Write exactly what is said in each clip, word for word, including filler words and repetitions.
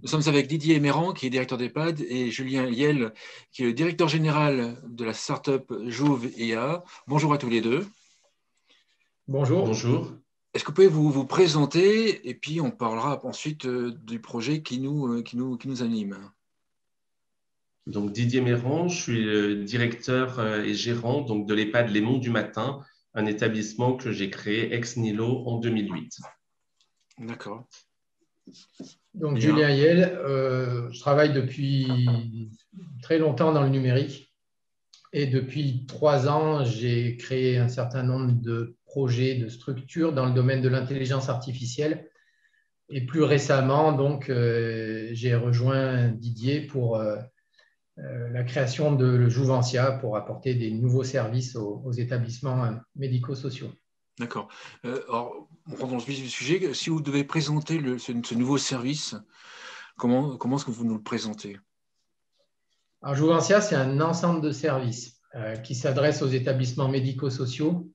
Nous sommes avec Didier Méran, qui est directeur d'EHPAD, et Julien Liel, qui est le directeur général de la start-up Jouve I A. Bonjour à tous les deux. Bonjour. Bonjour. Est-ce que vous pouvez vous, vous présenter, et puis on parlera ensuite euh, du projet qui nous, euh, qui nous, qui nous anime. Donc Didier Méran, je suis le directeur et gérant donc, de l'EHPAD Les Monts du Matin, un établissement que j'ai créé ex nihilo en deux mille huit. D'accord. Donc Julien Liel, euh, je travaille depuis très longtemps dans le numérique et depuis trois ans, j'ai créé un certain nombre de projets, de structures dans le domaine de l'intelligence artificielle. Et plus récemment, donc, euh, j'ai rejoint Didier pour euh, euh, la création de Jouvencia pour apporter des nouveaux services aux, aux établissements médico-sociaux. D'accord. Euh, alors, on rentre dans le vif du sujet. Si vous devez présenter le, ce, ce nouveau service, comment, comment est-ce que vous nous le présentez? Alors, Jouvencia, c'est un ensemble de services euh, qui s'adresse aux établissements médico-sociaux.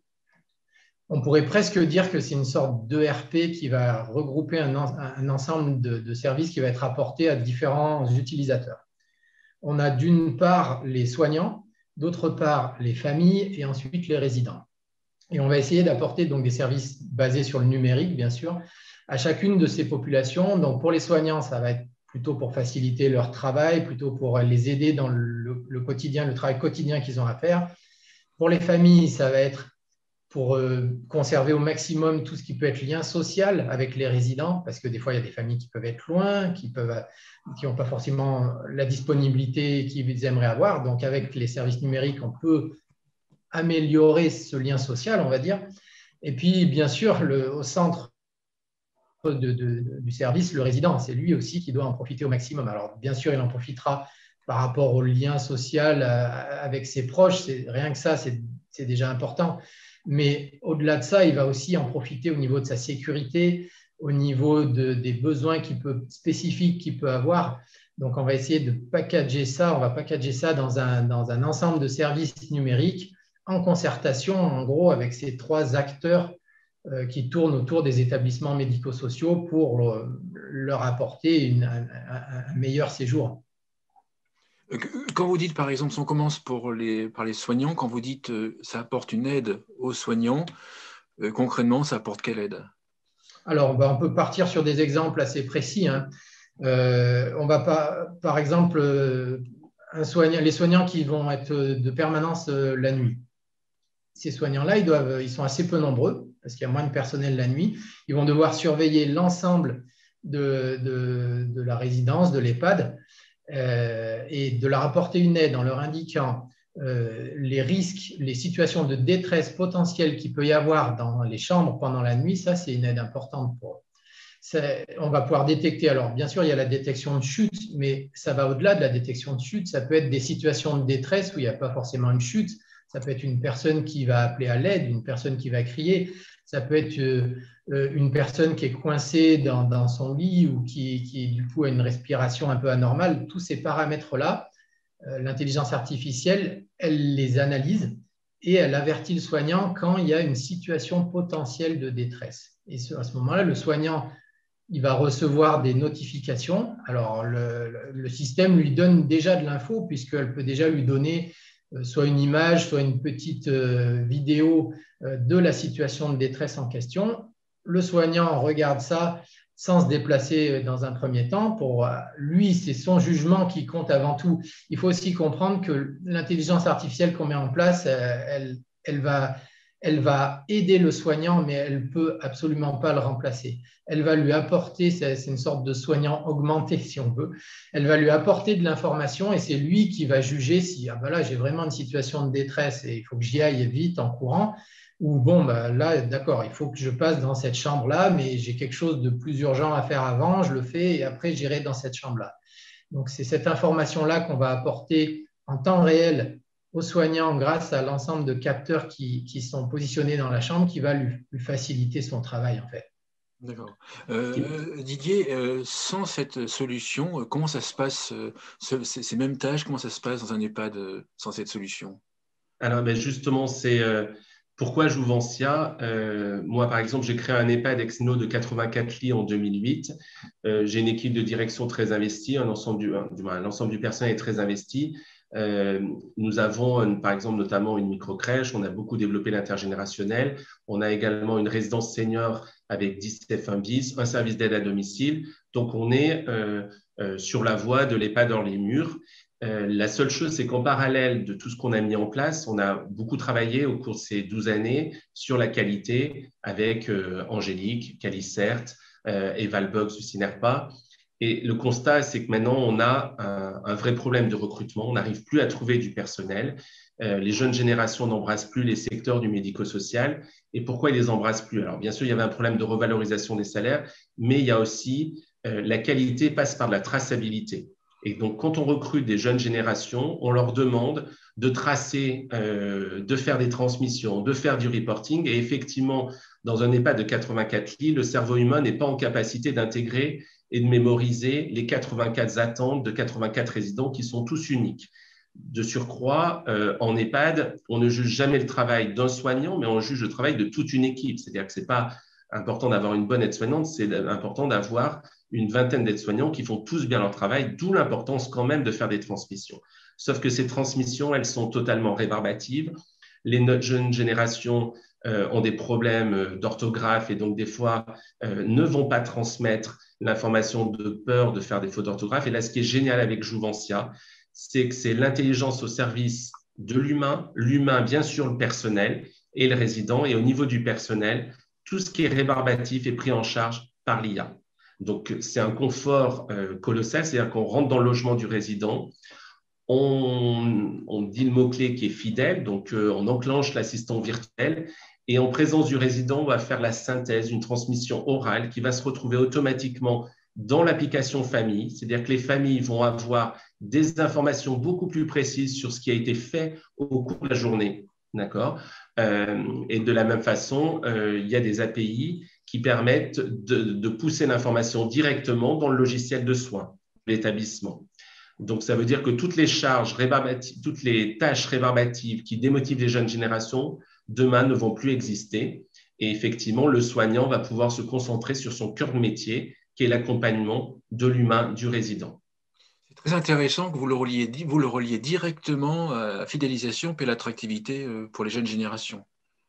On pourrait presque dire que c'est une sorte d'E R P qui va regrouper un, un ensemble de, de services qui va être apporté à différents utilisateurs. On a d'une part les soignants, d'autre part les familles et ensuite les résidents. Et on va essayer d'apporter donc des services basés sur le numérique, bien sûr, à chacune de ces populations. Donc pour les soignants, ça va être plutôt pour faciliter leur travail, plutôt pour les aider dans le, le quotidien, le travail quotidien qu'ils ont à faire. Pour les familles, ça va être pour euh, conserver au maximum tout ce qui peut être lien social avec les résidents, parce que des fois, il y a des familles qui peuvent être loin, qui peuvent, qui n'ont pas forcément la disponibilité qu'ils aimeraient avoir. Donc, avec les services numériques, on peut améliorer ce lien social, on va dire. Et puis, bien sûr, le, au centre de, de, de, du service, le résident, c'est lui aussi qui doit en profiter au maximum. Alors, bien sûr, il en profitera par rapport au lien social avec ses proches. Rien que ça, c'est déjà important. Mais au-delà de ça, il va aussi en profiter au niveau de sa sécurité, au niveau de, des besoins qui peut, spécifiques qu'il peut avoir. Donc, on va essayer de packager ça, on va packager ça dans un, dans un ensemble de services numériques en concertation, en gros, avec ces trois acteurs euh, qui tournent autour des établissements médico-sociaux pour euh, leur apporter une, un, un, un meilleur séjour. Quand vous dites, par exemple, si on commence pour les, par les soignants, quand vous dites euh, ça apporte une aide aux soignants, euh, concrètement, ça apporte quelle aide? Alors, ben, on peut partir sur des exemples assez précis. Hein. Euh, on va pas, par exemple, euh, un soignant, les soignants qui vont être de permanence euh, la nuit. Ces soignants-là, ils, doivent, ils sont assez peu nombreux parce qu'il y a moins de personnel la nuit. Ils vont devoir surveiller l'ensemble de, de, de la résidence, de l'EHPAD. Euh, et de leur apporter une aide en leur indiquant euh, les risques, les situations de détresse potentielle qu'il peut y avoir dans les chambres pendant la nuit, ça, c'est une aide importante pour eux. On va pouvoir détecter, alors bien sûr, il y a la détection de chute, mais ça va au-delà de la détection de chute. Ça peut être des situations de détresse où il n'y a pas forcément une chute. Ça peut être une personne qui va appeler à l'aide, une personne qui va crier. Ça peut être euh, une personne qui est coincée dans, dans son lit ou qui, qui, du coup, a une respiration un peu anormale. Tous ces paramètres-là, euh, l'intelligence artificielle, elle les analyse et elle avertit le soignant quand il y a une situation potentielle de détresse. Et à ce moment-là, le soignant, il va recevoir des notifications. Alors, le, le système lui donne déjà de l'info puisqu'elle peut déjà lui donner soit une image, soit une petite vidéo de la situation de détresse en question. Le soignant regarde ça sans se déplacer dans un premier temps. Pour lui, c'est son jugement qui compte avant tout. Il faut aussi comprendre que l'intelligence artificielle qu'on met en place, elle, elle, va, elle va aider le soignant, mais elle ne peut absolument pas le remplacer. Elle va lui apporter, c'est une sorte de soignant augmenté si on veut, elle va lui apporter de l'information et c'est lui qui va juger si ah ben là j'ai vraiment une situation de détresse et il faut que j'y aille vite en courant, ou bon ben là d'accord, il faut que je passe dans cette chambre-là, mais j'ai quelque chose de plus urgent à faire avant, je le fais et après j'irai dans cette chambre-là. Donc c'est cette information-là qu'on va apporter en temps réel aux soignants grâce à l'ensemble de capteurs qui, qui sont positionnés dans la chambre qui va lui, lui faciliter son travail en fait. D'accord. Euh, Didier, euh, sans cette solution, comment ça se passe, euh, ce, ces, ces mêmes tâches, comment ça se passe dans un EHPAD euh, sans cette solution? Alors, ben justement, c'est euh, Pourquoi Jouvencia? euh, Moi, par exemple, j'ai créé un EHPAD ex nihilo de quatre-vingt-quatre lits en deux mille huit. Euh, j'ai une équipe de direction très investie, un ensemble du, un, du, l'ensemble du personnel est très investi. Euh, nous avons, un, par exemple, notamment une micro-crèche. On a beaucoup développé l'intergénérationnel. On a également une résidence senior avec dix F un bis, un service d'aide à domicile. Donc, on est euh, euh, sur la voie de l'EHPAD hors les murs. Euh, la seule chose, c'est qu'en parallèle de tout ce qu'on a mis en place, on a beaucoup travaillé au cours de ces douze années sur la qualité avec euh, Angélique, Calicert euh, et Valbox du Cinerpa. Et le constat, c'est que maintenant, on a un, un vrai problème de recrutement. On n'arrive plus à trouver du personnel. Euh, les jeunes générations n'embrassent plus les secteurs du médico-social. Et pourquoi ils ne les embrassent plus? Alors, bien sûr, il y avait un problème de revalorisation des salaires, mais il y a aussi euh, la qualité passe par la traçabilité. Et donc, quand on recrute des jeunes générations, on leur demande de tracer, euh, de faire des transmissions, de faire du reporting. Et effectivement, dans un EHPAD de quatre-vingt-quatre lits, le cerveau humain n'est pas en capacité d'intégrer et de mémoriser les quatre-vingt-quatre attentes de quatre-vingt-quatre résidents qui sont tous uniques. De surcroît, euh, en EHPAD, on ne juge jamais le travail d'un soignant, mais on juge le travail de toute une équipe. C'est-à-dire que ce n'est pas important d'avoir une bonne aide-soignante, c'est important d'avoir une vingtaine d'aides-soignants qui font tous bien leur travail, d'où l'importance quand même de faire des transmissions. Sauf que ces transmissions, elles sont totalement rébarbatives. Les jeunes générations euh, ont des problèmes d'orthographe et donc des fois euh, ne vont pas transmettre l'information de peur de faire des fautes d'orthographe. Et là, ce qui est génial avec Jouvencia, c'est que c'est l'intelligence au service de l'humain, l'humain, bien sûr, le personnel et le résident. Et au niveau du personnel, tout ce qui est rébarbatif est pris en charge par l'I A. Donc, c'est un confort euh, colossal, c'est-à-dire qu'on rentre dans le logement du résident, on, on dit le mot-clé qui est fidèle, donc euh, on enclenche l'assistant virtuel et en présence du résident, on va faire la synthèse, une transmission orale qui va se retrouver automatiquement dans l'application famille, c'est-à-dire que les familles vont avoir des informations beaucoup plus précises sur ce qui a été fait au cours de la journée. D'accord euh, Et de la même façon, euh, il y a des A P I qui permettent de, de pousser l'information directement dans le logiciel de soins de l'établissement. Donc, ça veut dire que toutes les charges rébarbatives, toutes les tâches rébarbatives qui démotivent les jeunes générations, demain ne vont plus exister. Et effectivement, le soignant va pouvoir se concentrer sur son cœur de métier, qui est l'accompagnement de l'humain, du résident. C'est très intéressant que vous le reliez, vous le reliez directement à la fidélisation et l'attractivité pour les jeunes générations.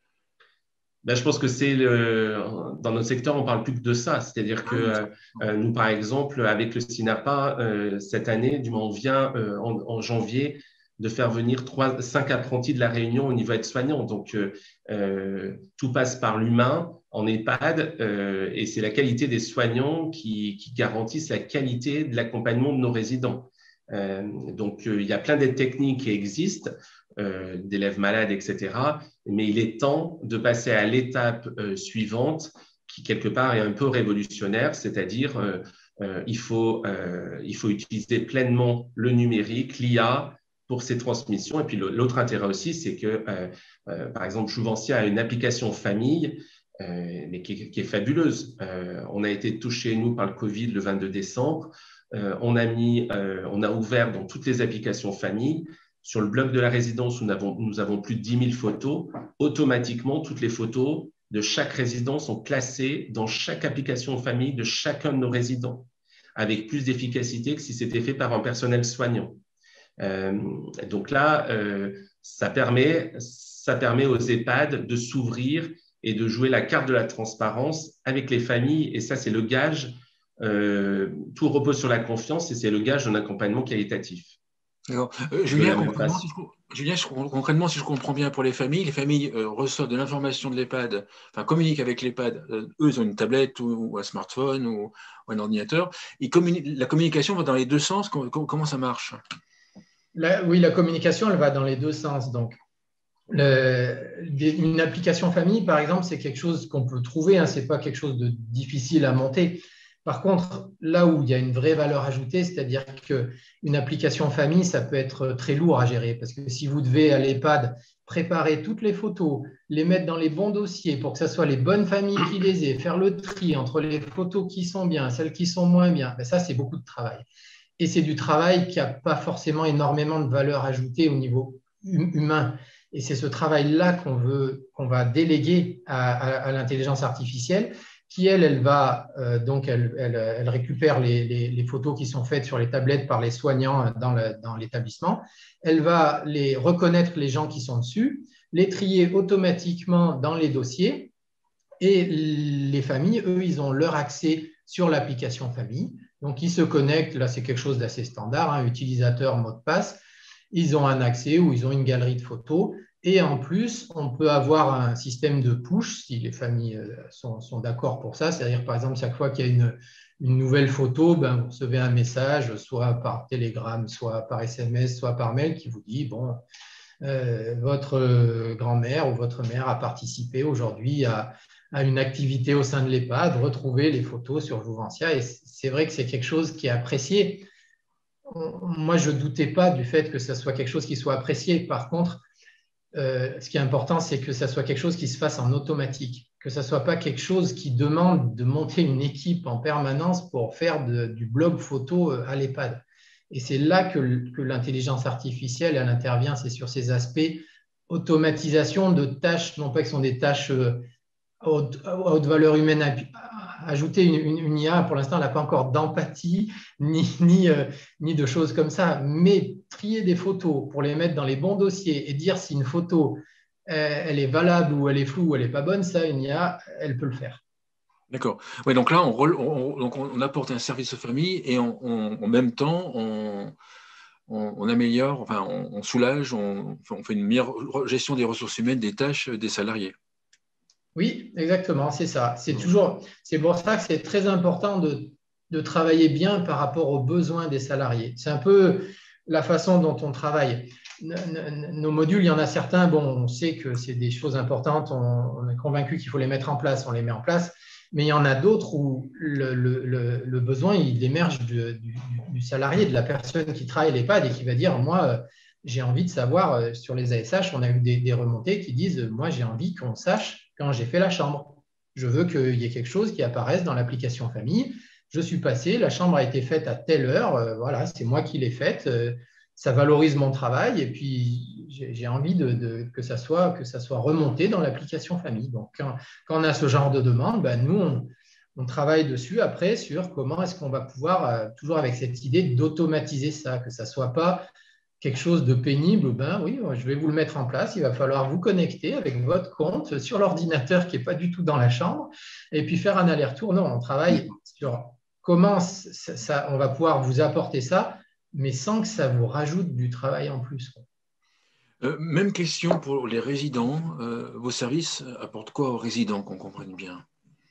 Ben, je pense que c'est le, dans notre secteur, on parle plus que de ça. C'est-à-dire que euh, nous, par exemple, avec le Cinerpa, euh, cette année, du moins, on vient euh, en, en janvier de faire venir trois, cinq apprentis de la Réunion au niveau aide-soignant. Donc, euh, tout passe par l'humain en EHPAD euh, et c'est la qualité des soignants qui, qui garantissent la qualité de l'accompagnement de nos résidents. Euh, donc, euh, il y a plein d'aides techniques qui existent. Euh, d'élèves malades, et cetera. Mais il est temps de passer à l'étape euh, suivante qui, quelque part, est un peu révolutionnaire, c'est-à-dire euh, euh, il faut, euh, il faut utiliser pleinement le numérique, l'I A, pour ces transmissions. Et puis, l'autre intérêt aussi, c'est que, euh, euh, par exemple, Jouvencia a une application famille, euh, mais qui, qui est fabuleuse. Euh, on a été touché, nous, par le Covid le vingt-deux décembre. Euh, on, a mis, euh, on a ouvert dans toutes les applications famille. Sur le blog de la résidence, où nous avons, nous avons plus de dix mille photos. Automatiquement, toutes les photos de chaque résident sont classées dans chaque application famille de chacun de nos résidents, avec plus d'efficacité que si c'était fait par un personnel soignant. Euh, donc là, euh, ça permet, ça permet aux EHPAD de s'ouvrir et de jouer la carte de la transparence avec les familles. Et ça, c'est le gage. Euh, tout repose sur la confiance et c'est le gage d'un accompagnement qualitatif. Euh, Julien, concrètement si, je, Julien, concrètement, si je comprends bien, pour les familles, les familles euh, reçoivent de l'information de l'EHPAD, enfin communiquent avec l'EHPAD. Euh, eux, ils ont une tablette ou, ou un smartphone ou, ou un ordinateur. Ils la communication va dans les deux sens. Comment, comment ça marche? la, Oui, la communication, elle va dans les deux sens. Donc, le, une application famille, par exemple, c'est quelque chose qu'on peut trouver. Hein, ce n'est pas quelque chose de difficile à monter. Par contre, là où il y a une vraie valeur ajoutée, c'est-à-dire qu'une application famille, ça peut être très lourd à gérer parce que si vous devez à l'EHPAD préparer toutes les photos, les mettre dans les bons dossiers pour que ce soit les bonnes familles qui les aient, faire le tri entre les photos qui sont bien, celles qui sont moins bien, ben ça, c'est beaucoup de travail. Et c'est du travail qui n'a pas forcément énormément de valeur ajoutée au niveau humain. Et c'est ce travail-là qu'on veut, qu'on va déléguer à, à, à l'intelligence artificielle, qui, elle, elle va, euh, donc, elle, elle, elle récupère les, les, les photos qui sont faites sur les tablettes par les soignants dans, le, dans l'établissement. Elle va les reconnaître les gens qui sont dessus, les trier automatiquement dans les dossiers. Et les familles, eux, ils ont leur accès sur l'application famille. Donc, ils se connectent. Là, c'est quelque chose d'assez standard, hein, utilisateur, mot de passe. Ils ont un accès où ils ont une galerie de photos. Et en plus, on peut avoir un système de push si les familles sont, sont d'accord pour ça. C'est-à-dire, par exemple, chaque fois qu'il y a une, une nouvelle photo, ben, vous recevez un message, soit par télégramme, soit par S M S, soit par mail, qui vous dit, bon, euh, votre grand-mère ou votre mère a participé aujourd'hui à, à une activité au sein de l'EHPAD, retrouvez les photos sur Jouvencia. Et c'est vrai que c'est quelque chose qui est apprécié. Moi, je ne doutais pas du fait que ce soit quelque chose qui soit apprécié. Par contre, Euh, ce qui est important, c'est que ça soit quelque chose qui se fasse en automatique, que ça ne soit pas quelque chose qui demande de monter une équipe en permanence pour faire de, du blog photo à l'EHPAD. Et c'est là que, que l'intelligence artificielle, elle intervient, c'est sur ces aspects automatisation de tâches, non pas que ce sont des tâches à haute, à haute valeur humaine ajoutée. Une, une, une I A, pour l'instant, elle n'a pas encore d'empathie ni, ni, euh, ni de choses comme ça, mais trier des photos pour les mettre dans les bons dossiers et dire si une photo, euh, elle est valable ou elle est floue ou elle n'est pas bonne, ça, une I A, elle peut le faire. D'accord. Oui, donc là, on, on, donc on apporte un service aux familles et on, on, en même temps, on, on, on améliore, enfin, on, on soulage, on, on fait une meilleure gestion des ressources humaines, des tâches des salariés. Oui, exactement, c'est ça. C'est toujours, c'est pour ça que c'est très important de, de travailler bien par rapport aux besoins des salariés. C'est un peu la façon dont on travaille. Nos modules, il y en a certains, bon, on sait que c'est des choses importantes, on, on est convaincu qu'il faut les mettre en place, on les met en place, mais il y en a d'autres où le, le, le, le besoin, il émerge du, du, du salarié, de la personne qui travaille à l'EHPAD et qui va dire, moi, j'ai envie de savoir, sur les A S H, on a eu des, des remontées qui disent, moi, j'ai envie qu'on sache quand j'ai fait la chambre. Je veux qu'il y ait quelque chose qui apparaisse dans l'application famille. Je suis passé, la chambre a été faite à telle heure, euh, voilà, c'est moi qui l'ai faite, euh, ça valorise mon travail et puis j'ai envie de, de, que, ça soit, que ça soit remonté dans l'application famille. Donc, quand, quand on a ce genre de demande, ben, nous, on, on travaille dessus après sur comment est-ce qu'on va pouvoir, euh, toujours avec cette idée d'automatiser ça, que ça ne soit pas quelque chose de pénible, ben oui, je vais vous le mettre en place. Il va falloir vous connecter avec votre compte sur l'ordinateur qui n'est pas du tout dans la chambre et puis faire un aller-retour. Non, on travaille sur comment ça, ça, on va pouvoir vous apporter ça, mais sans que ça vous rajoute du travail en plus. Euh, même question pour les résidents. Euh, vos services apportent quoi aux résidents, qu'on comprenne bien?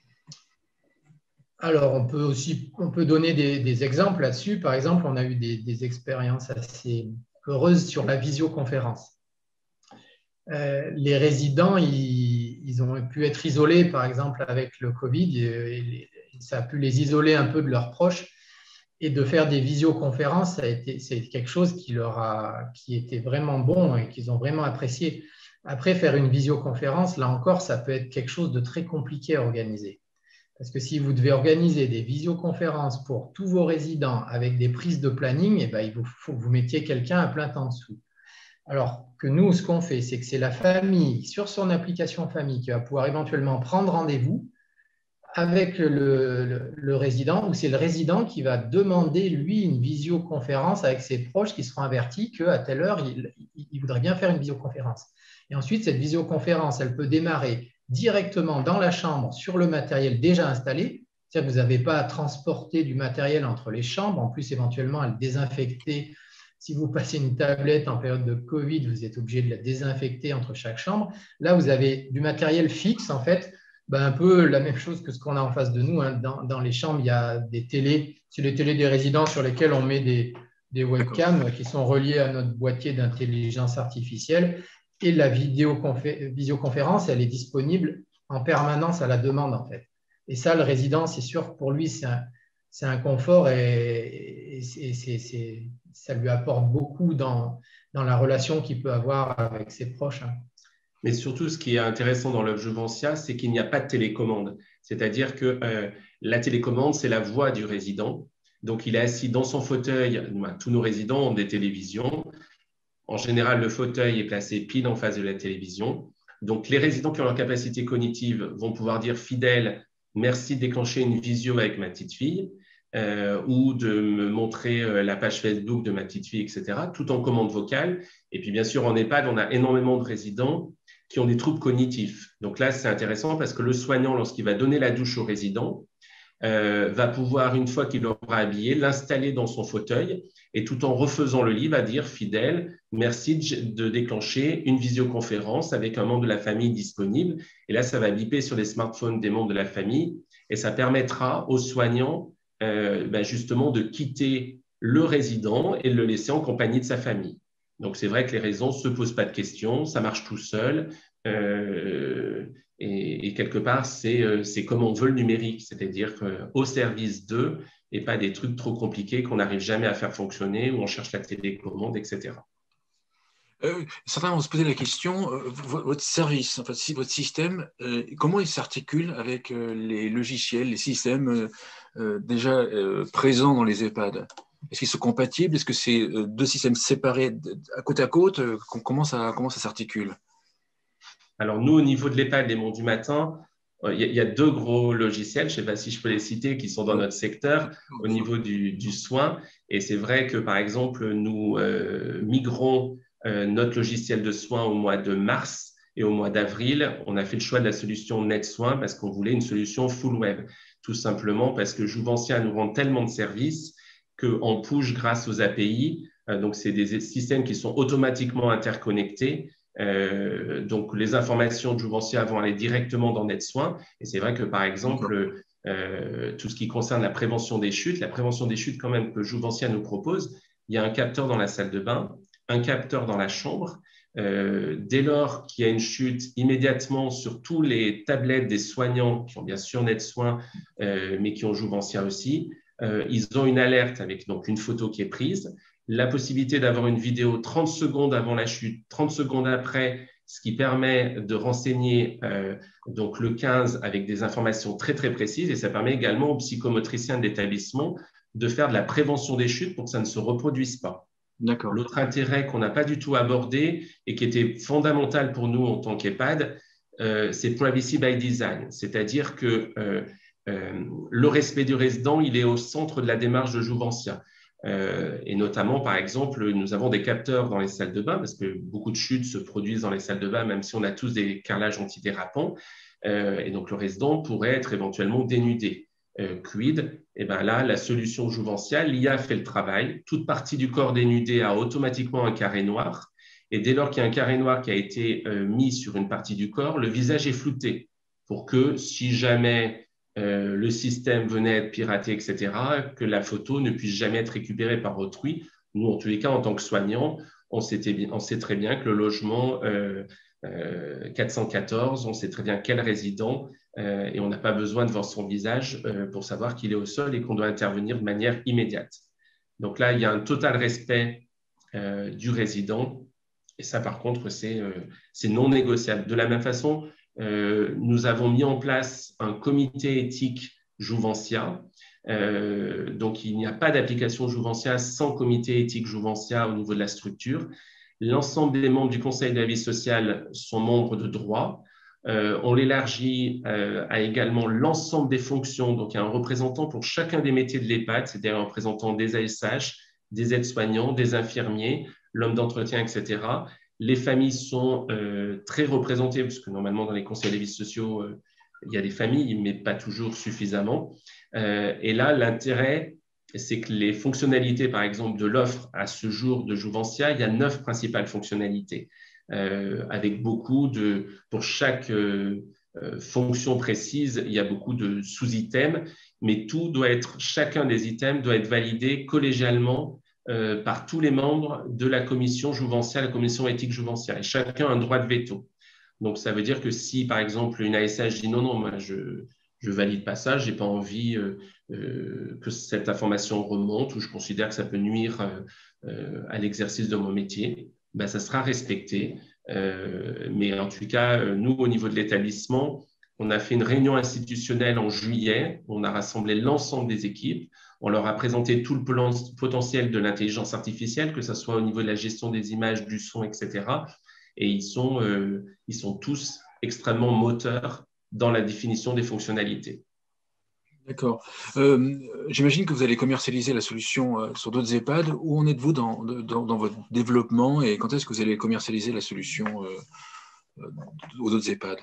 Alors, on peut aussi on peut donner des, des exemples là-dessus. Par exemple, on a eu des, des expériences assez heureuse sur la visioconférence. Euh, les résidents, ils, ils ont pu être isolés, par exemple, avec le Covid, et, et ça a pu les isoler un peu de leurs proches. Et de faire des visioconférences, ça a été, c'est quelque chose qui leur a, qui était vraiment bon et qu'ils ont vraiment apprécié. Après, faire une visioconférence, là encore, ça peut être quelque chose de très compliqué à organiser. Parce que si vous devez organiser des visioconférences pour tous vos résidents avec des prises de planning, eh ben, il faut que vous mettiez quelqu'un à plein temps dessous. Alors que nous, ce qu'on fait, c'est que c'est la famille, sur son application famille, qui va pouvoir éventuellement prendre rendez-vous avec le, le, le résident, ou c'est le résident qui va demander, lui, une visioconférence avec ses proches qui seront avertis qu'à telle heure, il, il voudrait bien faire une visioconférence. Et ensuite, cette visioconférence, elle peut démarrer directement dans la chambre sur le matériel déjà installé. C'est-à-dire que vous n'avez pas à transporter du matériel entre les chambres, en plus éventuellement à le désinfecter. Si vous passez une tablette en période de Covid, vous êtes obligé de la désinfecter entre chaque chambre. Là, vous avez du matériel fixe, en fait, ben, un peu la même chose que ce qu'on a en face de nous. Hein. Dans, dans les chambres, il y a des télés, c'est les télés des résidents sur lesquelles on met des, des webcams qui sont reliées à notre boîtier d'intelligence artificielle. Et la visioconférence, elle est disponible en permanence à la demande, en fait. Et ça, le résident, c'est sûr, pour lui, c'est un, c'est un confort et, et c'est, c'est, c'est, ça lui apporte beaucoup dans, dans la relation qu'il peut avoir avec ses proches. Hein. Mais surtout, ce qui est intéressant dans l'œuvre Jouvencia, c'est qu'il n'y a pas de télécommande. C'est-à-dire que euh, la télécommande, c'est la voix du résident. Donc, il est assis dans son fauteuil. Tous nos résidents ont des télévisions. En général, le fauteuil est placé pile en face de la télévision. Donc, les résidents qui ont leur capacité cognitive vont pouvoir dire fidèle, merci de déclencher une visio avec ma petite fille euh, ou de me montrer euh, la page Facebook de ma petite fille, et cetera, tout en commande vocale. Et puis, bien sûr, en EHPAD, on a énormément de résidents qui ont des troubles cognitifs. Donc là, c'est intéressant parce que le soignant, lorsqu'il va donner la douche au résident, euh, va pouvoir, une fois qu'il l'aura habillé, l'installer dans son fauteuil et tout en refaisant le lit, va dire fidèle, merci de déclencher une visioconférence avec un membre de la famille disponible. Et là, ça va biper sur les smartphones des membres de la famille et ça permettra aux soignants euh, ben justement de quitter le résident et de le laisser en compagnie de sa famille. Donc, c'est vrai que les résidents ne se posent pas de questions, ça marche tout seul. Euh, et, et quelque part, c'est euh, comme on veut le numérique, c'est-à-dire euh, au service d'eux et pas des trucs trop compliqués qu'on n'arrive jamais à faire fonctionner, où on cherche la télécommande, et cetera. Euh, certains vont se poser la question, euh, votre service, en fait, si votre système, euh, comment il s'articule avec euh, les logiciels, les systèmes euh, euh, déjà euh, présents dans les EHPAD? Est-ce qu'ils sont compatibles? Est-ce que c'est euh, deux systèmes séparés à côte à côte? euh, Comment ça, comment ça s'articule? Alors, nous, au niveau de l'EHPAD, les Monts du Matin, il y, a, il y a deux gros logiciels, je ne sais pas si je peux les citer, qui sont dans notre secteur au niveau du, du soin. Et c'est vrai que, par exemple, nous euh, migrons euh, notre logiciel de soins au mois de mars et au mois d'avril. On a fait le choix de la solution NetSoin parce qu'on voulait une solution full web, tout simplement parce que Jouventia nous rend tellement de services qu'on push grâce aux A P I. Euh, donc, c'est des systèmes qui sont automatiquement interconnectés. Euh, donc, les informations de Jouventia vont aller directement dans NetSoin. Et c'est vrai que, par exemple, euh, tout ce qui concerne la prévention des chutes, la prévention des chutes quand même que Jouventia nous propose, il y a un capteur dans la salle de bain, un capteur dans la chambre. Euh, dès lors qu'il y a une chute, immédiatement sur tous les tablettes des soignants qui ont bien sûr NetSoin, euh, mais qui ont Jouventia aussi, euh, ils ont une alerte avec donc une photo qui est prise, la possibilité d'avoir une vidéo trente secondes avant la chute, trente secondes après, ce qui permet de renseigner euh, donc le quinze avec des informations très, très précises. Et ça permet également aux psychomotriciens de l'établissement de faire de la prévention des chutes pour que ça ne se reproduise pas. L'autre intérêt qu'on n'a pas du tout abordé et qui était fondamental pour nous en tant qu'EHPAD, euh, c'est privacy by design, c'est-à-dire que euh, euh, le respect du résident, il est au centre de la démarche de Jouventia. Euh, et notamment, par exemple, nous avons des capteurs dans les salles de bain parce que beaucoup de chutes se produisent dans les salles de bain, même si on a tous des carrelages antidérapants. Euh, et donc, le résident pourrait être éventuellement dénudé. Euh, quid? Et bien là, la solution Jouventia, l'I A fait le travail. Toute partie du corps dénudé a automatiquement un carré noir. Et dès lors qu'il y a un carré noir qui a été euh, mis sur une partie du corps, le visage est flouté pour que si jamais Euh, le système venait être piraté, et cetera, que la photo ne puisse jamais être récupérée par autrui. Nous, en tous les cas, en tant que soignants, on, on sait très bien que le logement euh, euh, quatre cent quatorze, on sait très bien quel résident euh, et on n'a pas besoin de voir son visage euh, pour savoir qu'il est au sol et qu'on doit intervenir de manière immédiate. Donc là, il y a un total respect euh, du résident et ça, par contre, c'est euh, non négociable. De la même façon, Euh, nous avons mis en place un comité éthique Jouventia. Euh, donc, il n'y a pas d'application Jouventia sans comité éthique Jouventia au niveau de la structure. L'ensemble des membres du Conseil de la vie sociale sont membres de droit. Euh, on l'élargit euh, à également l'ensemble des fonctions. Donc, il y a un représentant pour chacun des métiers de l'EHPAD, c'est-à-dire un représentant des A S H, des aides-soignants, des infirmiers, l'homme d'entretien, et cetera. Les familles sont euh, très représentées, parce que normalement, dans les conseils des vies sociaux, euh, il y a des familles, mais pas toujours suffisamment. Euh, et là, l'intérêt, c'est que les fonctionnalités, par exemple, de l'offre à ce jour de Jouventia, il y a neuf principales fonctionnalités, euh, avec beaucoup de, pour chaque euh, euh, fonction précise, il y a beaucoup de sous-items, mais tout doit être, chacun des items doit être validé collégialement Euh, par tous les membres de la commission Jouventia, la commission éthique Jouventia, et chacun a un droit de veto. Donc, ça veut dire que si, par exemple, une A S H dit non, non, moi, je ne valide pas ça, je n'ai pas envie euh, euh, que cette information remonte ou je considère que ça peut nuire euh, à l'exercice de mon métier, ben, ça sera respecté. Euh, mais en tout cas, nous, au niveau de l'établissement, on a fait une réunion institutionnelle en juillet, on a rassemblé l'ensemble des équipes. On leur a présenté tout le potentiel de l'intelligence artificielle, que ce soit au niveau de la gestion des images, du son, et cetera. Et ils sont, euh, ils sont tous extrêmement moteurs dans la définition des fonctionnalités. D'accord. Euh, j'imagine que vous allez commercialiser la solution euh, sur d'autres EHPAD. Où en êtes-vous dans, dans, dans votre développement et quand est-ce que vous allez commercialiser la solution euh, euh, aux autres EHPAD?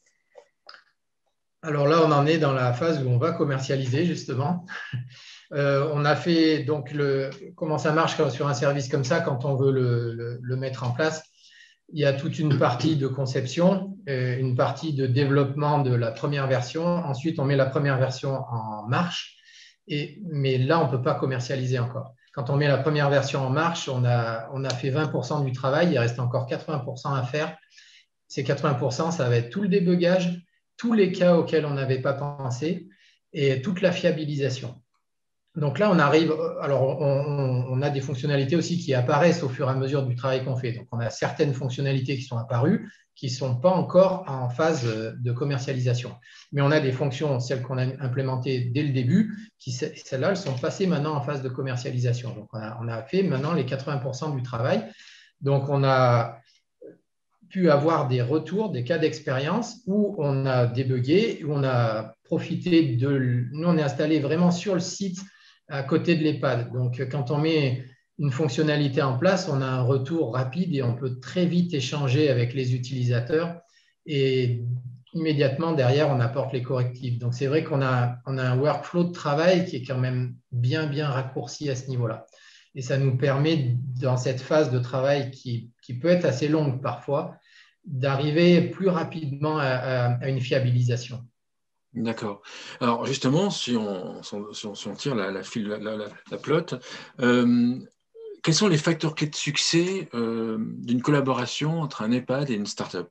Alors là, on en est dans la phase où on va commercialiser, justement. Euh, on a fait donc le, comment ça marche sur un service comme ça quand on veut le, le, le mettre en place. Il y a toute une partie de conception, une partie de développement de la première version. Ensuite, on met la première version en marche. Et, mais là, on ne peut pas commercialiser encore. Quand on met la première version en marche, on a, on a fait vingt pour cent du travail. Il reste encore quatre-vingts pour cent à faire. Ces quatre-vingts pour cent, ça va être tout le débugage, tous les cas auxquels on n'avait pas pensé et toute la fiabilisation. Donc là, on arrive, alors on, on a des fonctionnalités aussi qui apparaissent au fur et à mesure du travail qu'on fait. Donc on a certaines fonctionnalités qui sont apparues, qui ne sont pas encore en phase de commercialisation. Mais on a des fonctions, celles qu'on a implémentées dès le début, qui celles-là, elles sont passées maintenant en phase de commercialisation. Donc on a, on a fait maintenant les quatre-vingts pour cent du travail. Donc on a pu avoir des retours, des cas d'expérience où on a débugué, où on a profité de… Nous, on est installé vraiment sur le site à côté de l'EHPAD. Donc, quand on met une fonctionnalité en place, on a un retour rapide et on peut très vite échanger avec les utilisateurs et immédiatement derrière, on apporte les correctifs. Donc, c'est vrai qu'on a, on a un workflow de travail qui est quand même bien, bien raccourci à ce niveau-là. Et ça nous permet, dans cette phase de travail qui, qui peut être assez longue parfois, d'arriver plus rapidement à, à, à une fiabilisation. D'accord. Alors justement, si on, si on, si on tire la, la, file, la, la, la plotte, euh, quels sont les facteurs clés de succès euh, d'une collaboration entre un EHPAD et une start-up?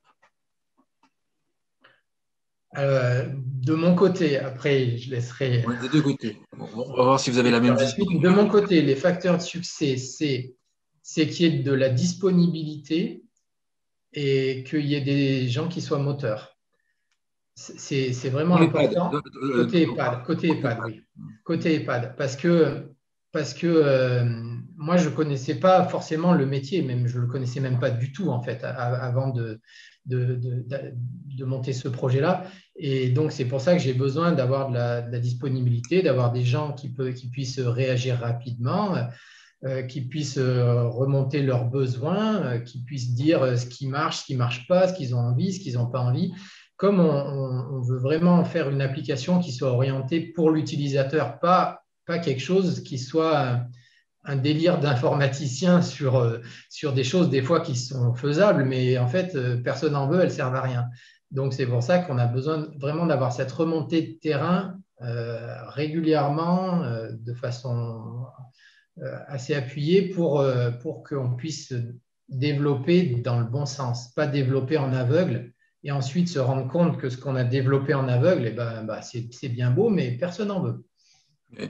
euh, De mon côté, après je laisserai… Ouais, des deux côtés. Bon, on va voir si vous avez la même vision. De mon côté, les facteurs de succès, c'est, c'est qu'il y ait de la disponibilité et qu'il y ait des gens qui soient moteurs. C'est, c'est vraiment important. Côté EHPAD, côté EHPAD, oui. Côté EHPAD, parce que, parce que euh, moi, je ne connaissais pas forcément le métier, même je ne le connaissais même pas du tout, en fait, avant de, de, de, de monter ce projet-là. Et donc, c'est pour ça que j'ai besoin d'avoir de la, de la disponibilité, d'avoir des gens qui, peut, qui puissent réagir rapidement, euh, qui puissent remonter leurs besoins, euh, qui puissent dire ce qui marche, ce qui ne marche pas, ce qu'ils ont envie, ce qu'ils n'ont pas envie. Comme on, on, on veut vraiment faire une application qui soit orientée pour l'utilisateur, pas, pas quelque chose qui soit un, un délire d'informaticien sur, sur des choses des fois qui sont faisables, mais en fait, personne n'en veut, elles ne servent à rien. Donc, c'est pour ça qu'on a besoin vraiment d'avoir cette remontée de terrain euh, régulièrement, euh, de façon euh, assez appuyée pour, euh, pour qu'on puisse développer dans le bon sens, pas développer en aveugle, et ensuite se rendre compte que ce qu'on a développé en aveugle, eh ben, bah, c'est, c'est bien beau, mais personne n'en veut. Okay.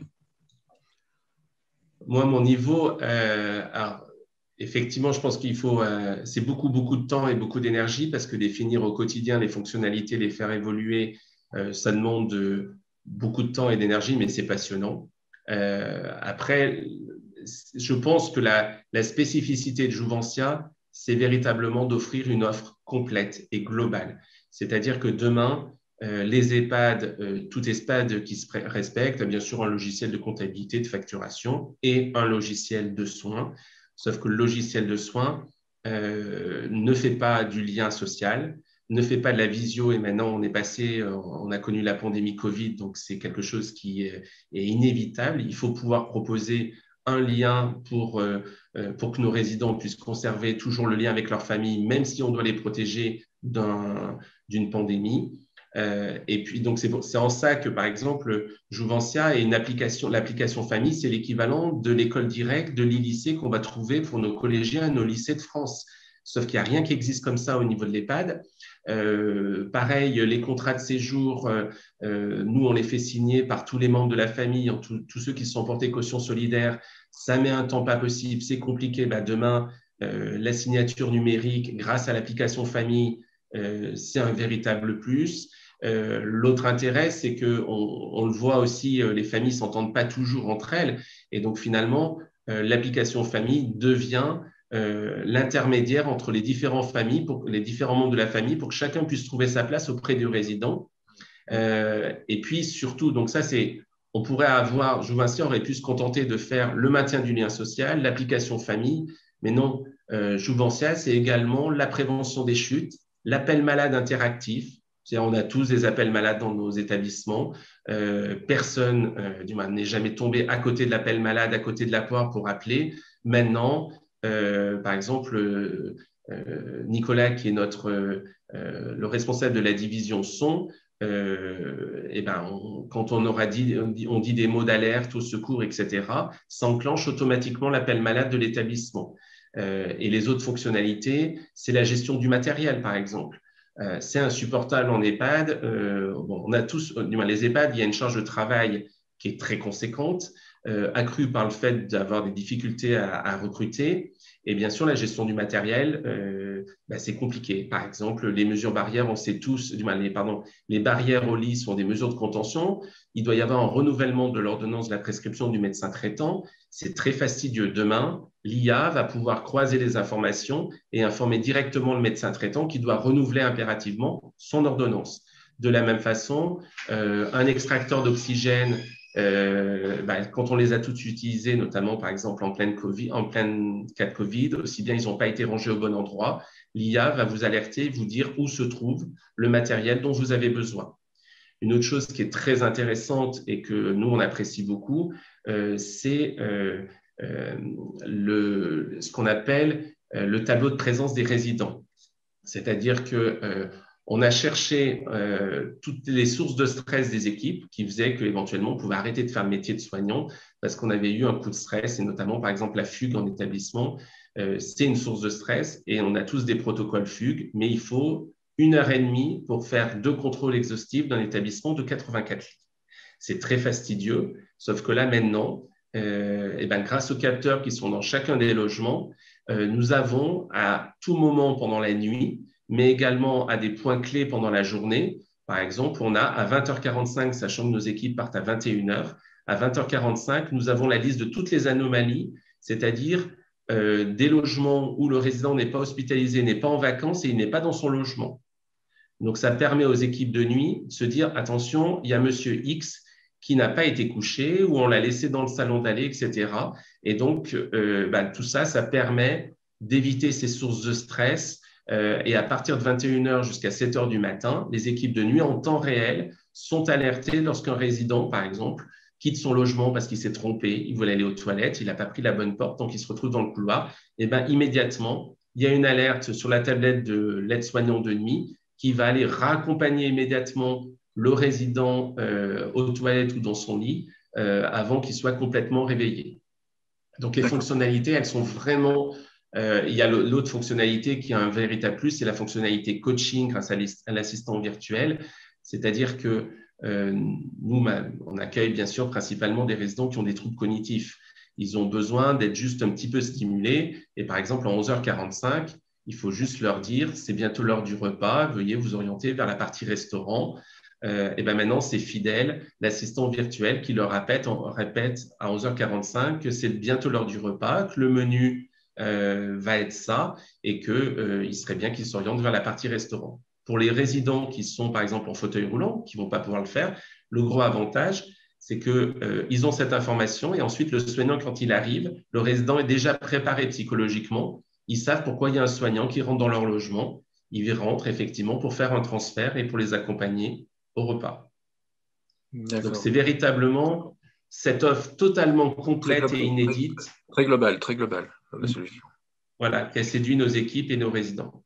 Moi, mon niveau, euh, alors, effectivement, je pense qu'il faut, euh, c'est beaucoup, beaucoup de temps et beaucoup d'énergie parce que définir au quotidien les fonctionnalités, les faire évoluer, euh, ça demande de, beaucoup de temps et d'énergie, mais c'est passionnant. Euh, après, je pense que la, la spécificité de Jouventia, c'est véritablement d'offrir une offre complète et globale. C'est-à-dire que demain, euh, les EHPAD, euh, tout EHPAD qui se respecte, a bien sûr un logiciel de comptabilité, de facturation et un logiciel de soins. Sauf que le logiciel de soins euh, ne fait pas du lien social, ne fait pas de la visio. Et maintenant, on est passé, on a connu la pandémie Covid, donc c'est quelque chose qui est, est inévitable. Il faut pouvoir proposer un lien pour, euh, pour que nos résidents puissent conserver toujours le lien avec leur famille, même si on doit les protéger d'un, d'une pandémie. Euh, et puis, donc, c'est, c'est en ça que, par exemple, Jouventia est une application, l'application famille, c'est l'équivalent de l'école directe, de l'I L I C qu'on va trouver pour nos collégiens et nos lycées de France. Sauf qu'il n'y a rien qui existe comme ça au niveau de l'EHPAD. Euh, pareil, les contrats de séjour, euh, euh, nous, on les fait signer par tous les membres de la famille, tout, tous ceux qui se sont portés caution solidaire. Ça met un temps pas possible, c'est compliqué. Bah, demain, euh, la signature numérique, grâce à l'application famille, euh, c'est un véritable plus. Euh, l'autre intérêt, c'est qu'on on le voit aussi, euh, les familles ne s'entendent pas toujours entre elles. Et donc, finalement, euh, l'application famille devient euh, l'intermédiaire entre les différentes familles, pour, les différents membres de la famille, pour que chacun puisse trouver sa place auprès du résident. Euh, et puis, surtout, donc ça, c'est, on pourrait avoir, Jouvencia aurait pu se contenter de faire le maintien du lien social, l'application famille, mais non, euh, Jouvencia, c'est également la prévention des chutes, l'appel malade interactif. On a tous des appels malades dans nos établissements. Euh, personne euh, du moins, n'est jamais tombé à côté de l'appel malade, à côté de la poire pour appeler. Maintenant, euh, par exemple, euh, euh, Nicolas, qui est notre, euh, le responsable de la division son, euh, et ben on, quand on aura dit, on dit, on dit des mots d'alerte, au secours, et cetera, ça enclenche automatiquement l'appel malade de l'établissement. Euh, et les autres fonctionnalités, c'est la gestion du matériel, par exemple. Euh, c'est insupportable en EHPAD. Euh, bon, on a tous, du moins les EHPAD, il y a une charge de travail qui est très conséquente, euh, accrue par le fait d'avoir des difficultés à, à recruter. Et bien sûr, la gestion du matériel, euh, bah, c'est compliqué. Par exemple, les mesures barrières, on sait tous, du moins, les, pardon, les barrières au lit sont des mesures de contention. Il doit y avoir un renouvellement de l'ordonnance de la prescription du médecin traitant. C'est très fastidieux. Demain, l'I A va pouvoir croiser les informations et informer directement le médecin traitant qui doit renouveler impérativement son ordonnance. De la même façon, euh, un extracteur d'oxygène, euh, bah, quand on les a tous utilisés, notamment par exemple en pleine COVID, en plein cas de Covid, aussi bien ils n'ont pas été rangés au bon endroit, l'I A va vous alerter, vous dire où se trouve le matériel dont vous avez besoin. Une autre chose qui est très intéressante et que nous, on apprécie beaucoup, euh, c'est euh, euh, le, ce qu'on appelle euh, le tableau de présence des résidents. C'est-à-dire que euh, on a cherché euh, toutes les sources de stress des équipes qui faisaient qu'éventuellement, on pouvait arrêter de faire le métier de soignant parce qu'on avait eu un coup de stress, et notamment, par exemple, la fugue en établissement. Euh, c'est une source de stress et on a tous des protocoles fugue, mais il faut une heure et demie pour faire deux contrôles exhaustifs d'un établissement de quatre-vingt-quatre lits. C'est très fastidieux, sauf que là, maintenant, euh, et ben, grâce aux capteurs qui sont dans chacun des logements, euh, nous avons à tout moment pendant la nuit, mais également à des points clés pendant la journée. Par exemple, on a à vingt heures quarante-cinq, sachant que nos équipes partent à vingt et une heures, à vingt heures quarante-cinq, nous avons la liste de toutes les anomalies, c'est-à-dire euh, des logements où le résident n'est pas hospitalisé, n'est pas en vacances et il n'est pas dans son logement. Donc, ça permet aux équipes de nuit de se dire, attention, il y a monsieur X qui n'a pas été couché ou on l'a laissé dans le salon d'aller, et cetera. Et donc, euh, bah, tout ça, ça permet d'éviter ces sources de stress. Euh, et à partir de vingt et une heures jusqu'à sept heures du matin, les équipes de nuit en temps réel sont alertées lorsqu'un résident, par exemple, quitte son logement parce qu'il s'est trompé, il voulait aller aux toilettes, il n'a pas pris la bonne porte, donc il se retrouve dans le couloir. Et bien, immédiatement, il y a une alerte sur la tablette de l'aide-soignant de nuit qui va aller raccompagner immédiatement le résident euh, aux toilettes ou dans son lit euh, avant qu'il soit complètement réveillé. Donc, les fonctionnalités, elles sont vraiment… Euh, il y a l'autre fonctionnalité qui a un véritable plus, c'est la fonctionnalité coaching grâce à l'assistant virtuel. C'est-à-dire que euh, nous, on accueille bien sûr principalement des résidents qui ont des troubles cognitifs. Ils ont besoin d'être juste un petit peu stimulés. Et par exemple, en onze heures quarante-cinq, il faut juste leur dire, c'est bientôt l'heure du repas, veuillez vous orienter vers la partie restaurant. Euh, et ben maintenant, c'est fidèle, l'assistant virtuel qui leur répète, répète à onze heures quarante-cinq que c'est bientôt l'heure du repas, que le menu euh, va être ça et qu'il euh, serait bien qu'ils s'orientent vers la partie restaurant. Pour les résidents qui sont, par exemple, en fauteuil roulant, qui ne vont pas pouvoir le faire, le gros avantage, c'est qu'ils euh, ont cette information et ensuite, le soignant, quand il arrive, le résident est déjà préparé psychologiquement. Ils savent pourquoi il y a un soignant qui rentre dans leur logement. Ils rentrent effectivement pour faire un transfert et pour les accompagner au repas. Donc, c'est véritablement cette offre totalement complète et inédite. Très globale, très globale, la solution. Voilà, qui a séduit nos équipes et nos résidents.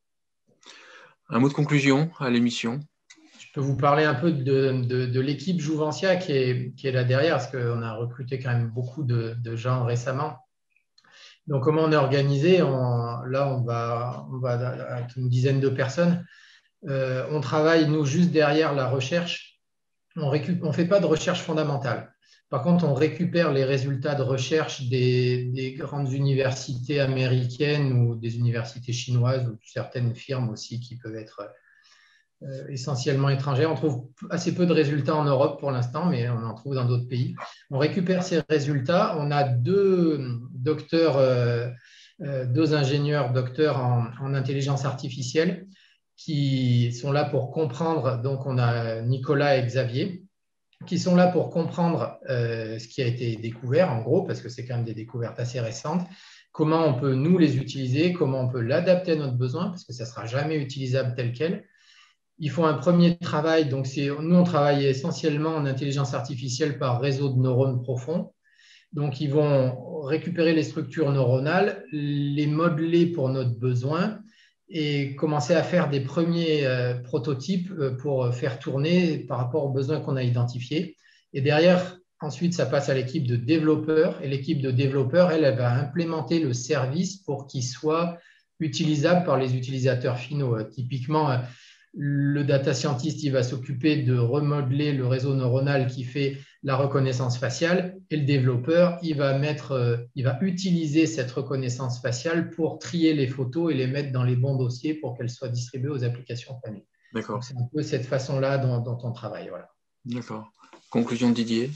Un mot de conclusion à l'émission? Je peux vous parler un peu de, de, de l'équipe Jouvencia qui est, qui est là derrière, parce qu'on a recruté quand même beaucoup de, de gens récemment. Donc, comment on est organisé? on, Là, on va, on va être une dizaine de personnes. Euh, on travaille, nous, juste derrière la recherche. On ne fait pas de recherche fondamentale. Par contre, on récupère les résultats de recherche des, des grandes universités américaines ou des universités chinoises ou certaines firmes aussi qui peuvent être euh, essentiellement étrangères. On trouve assez peu de résultats en Europe pour l'instant, mais on en trouve dans d'autres pays. On récupère ces résultats. On a deux docteurs, euh, euh, deux ingénieurs docteurs en, en intelligence artificielle qui sont là pour comprendre. Donc, on a Nicolas et Xavier qui sont là pour comprendre euh, ce qui a été découvert, en gros, parce que c'est quand même des découvertes assez récentes, comment on peut nous les utiliser, comment on peut l'adapter à notre besoin, parce que ça ne sera jamais utilisable tel quel. Ils font un premier travail, donc nous on travaille essentiellement en intelligence artificielle par réseau de neurones profonds. Donc ils vont récupérer les structures neuronales, les modeler pour notre besoin et commencer à faire des premiers euh, prototypes pour faire tourner par rapport aux besoins qu'on a identifiés. Et derrière, ensuite, ça passe à l'équipe de développeurs. Et l'équipe de développeurs, elle, elle va implémenter le service pour qu'il soit utilisable par les utilisateurs finaux. Typiquement, le data scientist, il va s'occuper de remodeler le réseau neuronal qui fait la reconnaissance faciale et le développeur, il va, mettre, il va utiliser cette reconnaissance faciale pour trier les photos et les mettre dans les bons dossiers pour qu'elles soient distribuées aux applications famille. D'accord. C'est un peu cette façon-là dont, dont on travaille. Voilà. D'accord. Conclusion de Didier.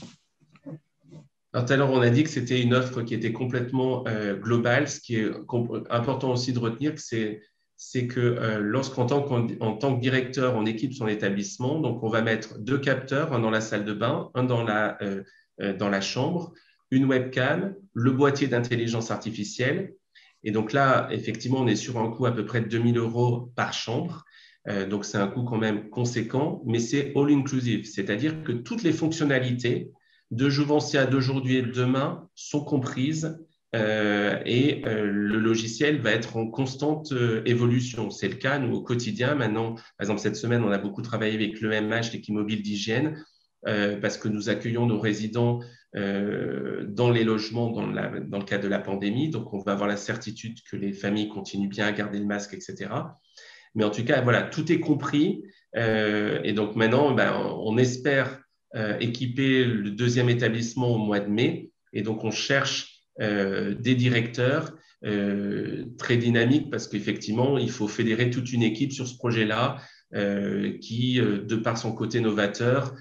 Alors, tout à l'heure, on a dit que c'était une offre qui était complètement euh, globale. Ce qui est important aussi de retenir, c'est c'est que euh, lorsqu'en tant, qu'en tant que directeur, on équipe son établissement, donc on va mettre deux capteurs, un dans la salle de bain, un dans la, euh, euh, dans la chambre, une webcam, le boîtier d'intelligence artificielle. Et donc là, effectivement, on est sur un coût à peu près de deux mille euros par chambre. Euh, donc, c'est un coût quand même conséquent, mais c'est all-inclusive, c'est-à-dire que toutes les fonctionnalités de Jouvencia d'aujourd'hui et de demain sont comprises. Euh, et euh, le logiciel va être en constante euh, évolution. C'est le cas, nous, au quotidien. Maintenant, par exemple, cette semaine, on a beaucoup travaillé avec l'E M H, l'équipe mobile d'hygiène, euh, parce que nous accueillons nos résidents euh, dans les logements dans, la, dans le cadre de la pandémie. Donc, on va avoir la certitude que les familles continuent bien à garder le masque, et cetera. Mais en tout cas, voilà, tout est compris. Euh, et donc, maintenant, ben, on espère euh, équiper le deuxième établissement au mois de mai. Et donc, on cherche Euh, des directeurs euh, très dynamiques parce qu'effectivement, il faut fédérer toute une équipe sur ce projet-là euh, qui, euh, de par son côté novateur,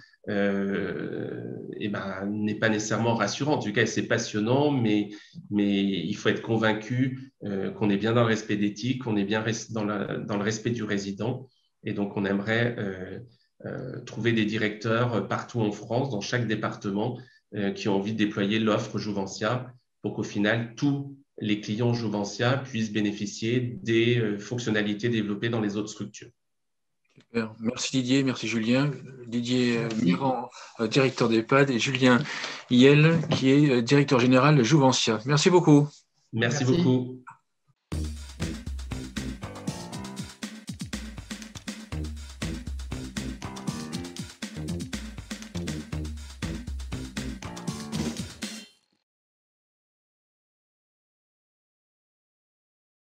euh, eh ben, n'est pas nécessairement rassurant. En tout cas, c'est passionnant, mais, mais il faut être convaincu euh, qu'on est bien dans le respect d'éthique, qu'on est bien dans, la, dans le respect du résident. Et donc, on aimerait euh, euh, trouver des directeurs partout en France, dans chaque département, euh, qui ont envie de déployer l'offre Jouvencia pour qu'au final, tous les clients Jouvencia puissent bénéficier des fonctionnalités développées dans les autres structures. Super. Merci Didier, merci Julien. Didier Mirand, directeur d'EHPAD, et Julien Hiel, qui est directeur général de Jouvencia. Merci beaucoup. Merci, merci. beaucoup.